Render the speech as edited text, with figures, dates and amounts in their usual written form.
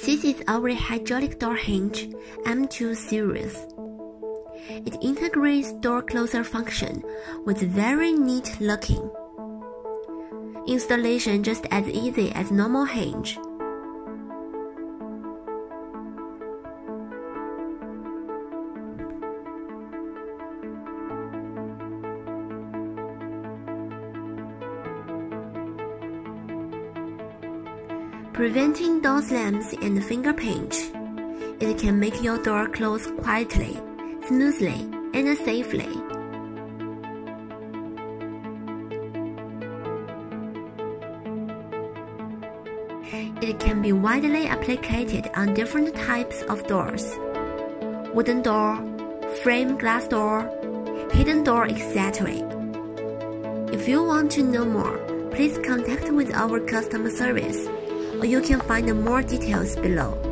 This is our hydraulic door hinge M2 series. It integrates door closer function with very neat looking. Installation just as easy as normal hinge. Preventing door slams and finger pinch, it can make your door close quietly, smoothly, and safely. It can be widely applied on different types of doors: wooden door, frame glass door, hidden door, etc. If you want to know more, please contact with our customer service, or you can find more details below.